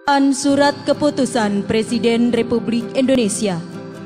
Surat Keputusan Presiden Republik Indonesia.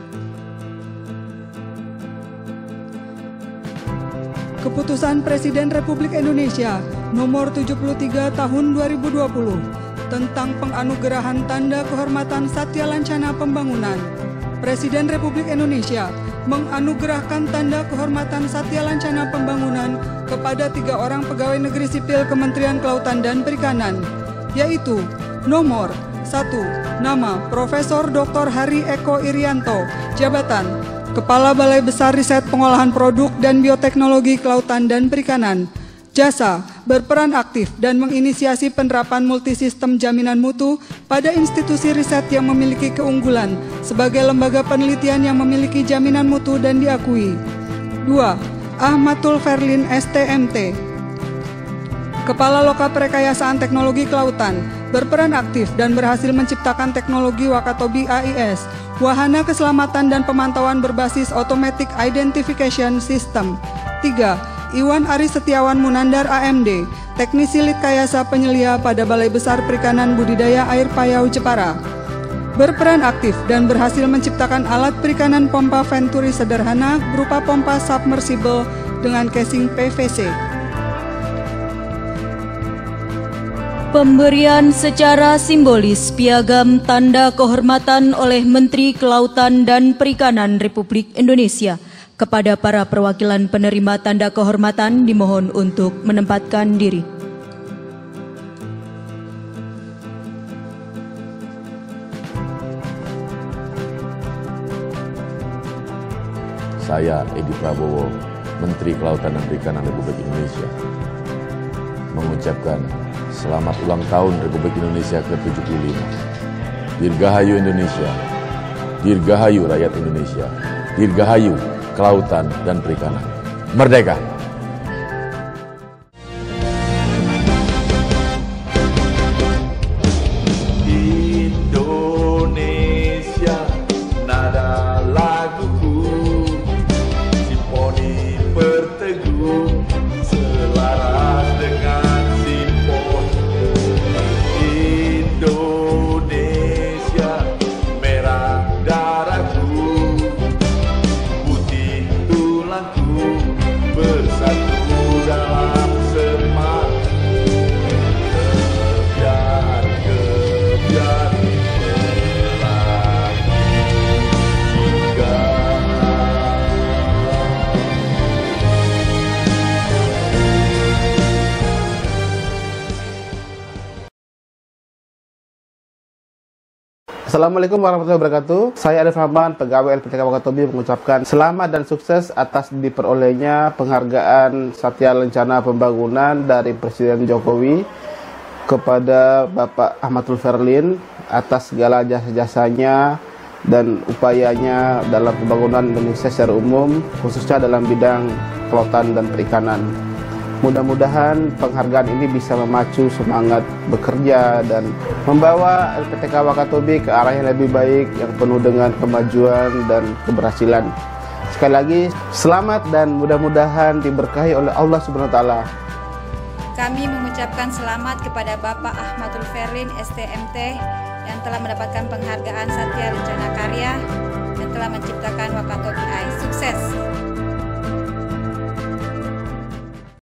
Keputusan Presiden Republik Indonesia Nomor 73 Tahun 2020 tentang penganugerahan Tanda Kehormatan Satya Lancana Pembangunan. Presiden Republik Indonesia menganugerahkan Tanda Kehormatan Satya Lancana Pembangunan kepada 3 orang pegawai negeri sipil Kementerian Kelautan dan Perikanan, yaitu nomor 1. Nama Profesor Dr. Hari Eko Irianto, jabatan Kepala Balai Besar Riset Pengolahan Produk dan Bioteknologi Kelautan dan Perikanan. Jasa berperan aktif dan menginisiasi penerapan multisistem jaminan mutu pada institusi riset yang memiliki keunggulan sebagai lembaga penelitian yang memiliki jaminan mutu dan diakui. 2. Ahmadul Ferlin STMT, Kepala Loka Perkayasaan Teknologi Kelautan, berperan aktif dan berhasil menciptakan teknologi Wakatobi AIS, wahana keselamatan dan pemantauan berbasis Automatic Identification System. 3. Iwan Ari Setiawan Munandar AMD, Teknisi Litkayasa Penyelia pada Balai Besar Perikanan Budidaya Air Payau Jepara, berperan aktif dan berhasil menciptakan alat perikanan pompa Venturi sederhana berupa pompa submersible dengan casing PVC. Pemberian secara simbolis piagam tanda kehormatan oleh Menteri Kelautan dan Perikanan Republik Indonesia kepada para perwakilan penerima tanda kehormatan dimohon untuk menempatkan diri. Saya, Edi Prabowo, Menteri Kelautan dan Perikanan Republik Indonesia, mengucapkan selamat ulang tahun Republik Indonesia ke-75. Dirgahayu Indonesia, Dirgahayu rakyat Indonesia, Dirgahayu Kelautan dan Perikanan. Merdeka! Indonesia, nada laguku, simfoni berteguh, selaras dengan Indonesia, merah darahku, putih tulangku, bersatu dalam semangat kebiar Assalamualaikum warahmatullahi wabarakatuh. Saya Arif Rahman, pegawai LPTK Wakatobi, mengucapkan selamat dan sukses atas diperolehnya penghargaan Satya Lancana Pembangunan dari Presiden Jokowi kepada Bapak Ahmadul Ferlin atas segala jasa-jasanya dan upayanya dalam pembangunan Indonesia secara umum, khususnya dalam bidang kelautan dan perikanan. Mudah-mudahan penghargaan ini bisa memacu semangat bekerja dan membawa LPTK Wakatobi ke arah yang lebih baik, yang penuh dengan kemajuan dan keberhasilan. Sekali lagi, selamat dan mudah-mudahan diberkahi oleh Allah Subhanahu wa Ta'ala. Kami mengucapkan selamat kepada Bapak Ahmadul Ferlin STMT yang telah mendapatkan penghargaan Satya Lancana Karya dan telah menciptakan Wakatobi AIS. Sukses!